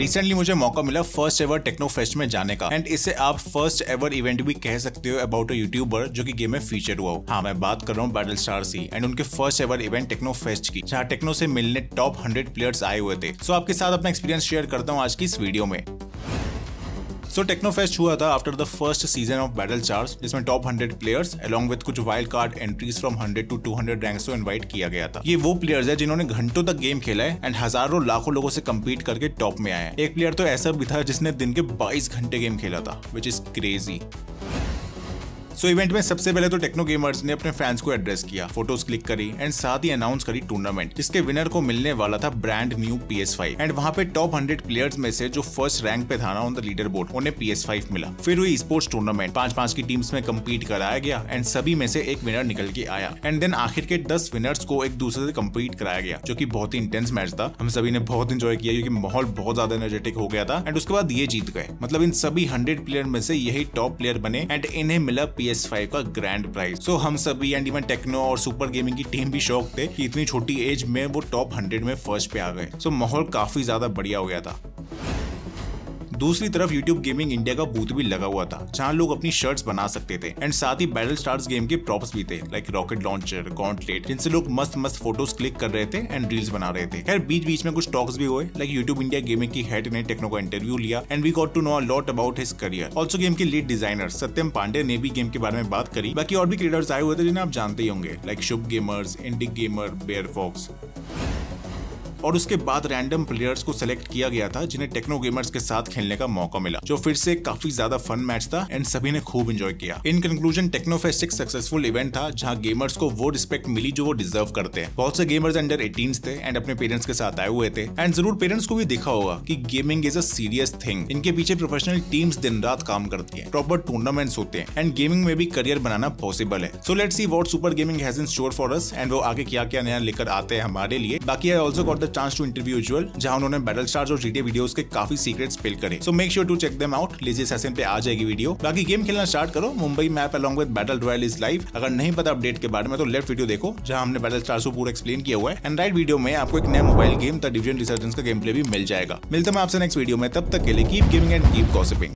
Recently मुझे मौका मिला फर्स्ट एवर टेक्नो फेस्ट में जाने का एंड इसे आप फर्स्ट एवर इवेंट भी कह सकते हो अबाउट अ यूट्यूबर जो कि गेम में फीचर हुआ हो। हाँ, मैं बात कर रहा हूँ बैटल स्टार्स ही एंड उनके first ever event Techno Fest की, जहाँ टेक्नो से मिलने टॉप 100 प्लेयर्स आए हुए थे। सो आपके साथ अपना एक्सपीरियंस शेयर करता हूँ आज की इस वीडियो में। टेक्नो फेस्ट हुआ था after the first season of Battle Stars, जिसमें टॉप 100 प्लेयर्स अलॉन्ग विद कुछ wild card entries from 100 to 200 ranks को इनवाइट किया गया था। ये वो प्लेयर्स है जिन्होंने घंटों तक गेम खेला है एंड हजारों लाखों लोगों से कम्पीट करके टॉप में आए हैं। एक प्लेयर तो ऐसा भी था जिसने दिन के 22 घंटे गेम खेला था, विच इज क्रेजी। इवेंट में सबसे पहले तो टेक्नो गेमर्स ने अपने फैंस को एड्रेस किया, फोटोज क्लिक करी एंड साथ ही अनाउंस करी टूर्नामेंट, जिसके विनर को मिलने वाला था ब्रांड न्यू PS5 एंड वहां पे टॉप 100 प्लेयर्स में से जो फर्स्ट रैंक पे था ना ऑन द लीडर बोर्ड, उन्हें PS5 मिला। फिर हुई स्पोर्ट्स टूर्नामेंट, 5-5 की टीम्स में कम्पीट कराया गया एंड सभी में से एक विनर निकल के आया एंड देन आखिर के 10 विनर्स को एक दूसरे से कम्पीट कराया गया, जो की बहुत ही इंटेंस मैच था। हम सभी ने बहुत इंजॉय किया क्योंकि माहौल बहुत ज्यादा एनर्जेटिक हो गया था एंड उसके बाद ये जीत गए। मतलब इन सभी 100 प्लेयर में से यही टॉप प्लेयर बने एंड इन्हें मिला PS5 का ग्रैंड प्राइज। हम सभी एंड इवन टेक्नो और सुपर गेमिंग की टीम भी शॉक थे कि इतनी छोटी एज में वो टॉप 100 में फर्स्ट पे आ गए। माहौल काफी ज्यादा बढ़िया हो गया था। दूसरी तरफ यूट्यूब गेमिंग इंडिया का बूथ भी लगा हुआ था, जहां लोग अपनी शर्ट्स बना सकते थे एंड साथ ही बैटल स्टार्स गेम के प्रॉप्स भी थे, लाइक रॉकेट लॉन्चर, गॉन्टलेट, जिनसे लोग मस्त मस्त फोटोज क्लिक कर रहे थे एंड रील्स बना रहे थे। खैर बीच बीच में कुछ टॉक्स भी हुए, लाइक यूट्यूब इंडिया गेमिंग की हेड ने टेक्नो का इंटरव्यू लिया and we got to know a lot about his career. Also game के लीड डिजाइनर सत्यम पांडे ने भी गेम के बारे में बात करी। बाकी और भी क्रिएटर्स आए हुए थे जिन्हें आप जानते ही होंगे, like Shubh gamers, Indic gamer, bear fox. और उसके बाद रैंडम प्लेयर्स को सिलेक्ट किया गया था जिन्हें टेक्नो गेमर्स के साथ खेलने का मौका मिला, जो फिर से काफी ज्यादा फन मैच था एंड सभी ने खूब एंजॉय किया। इन कंक्लूजन टेक्नो फेस्ट एक सक्सेसफुल इवेंट था जहां गेमर्स को वो रिस्पेक्ट मिली जो वो डिजर्व करते हैं। बहुत से गेमर्स अंडर 18 थे एंड अपने पेरेंट्स के साथ आए हुए थे एंड जरूर पेरेंट्स को भी देखा होगा कि gaming is a serious thing. इनके पीछे प्रोफेशनल टीम्स दिन रात काम करती है, प्रॉपर टूर्नामेंट्स होते हैं एंड गेमिंग में भी करियर बनाना पॉसिबल है। So let's see what Super Gaming has in store for us and वो आगे क्या क्या नया लेकर आते हैं हमारे लिए। बाकी I also got the chance to interview जहां उन्होंने बैटल स्टार्स और GTA वीडियोस के काफी सीक्रेट्स स्पिल करे। So make sure to check them out. Lazy session पे आ जाएगी वीडियो। बाकी गेम खेलना स्टार्ट करो। Mumbai map along with battle royale is live. अगर नहीं पता अपडेट के बारे में तो लेफ्ट वीडियो देखो, जहां हमने बैटल स्टार्स को पूरा एक्सप्लेन किया हुआ है एंड राइट वीडियो में आपको एक नया mobile game the division resurgence का गेम प्ले भी मिल जाएगा। मिलता मैं आपसे नेक्स्ट वीडियो में, तब तक के लिए keep gaming and keep gossiping.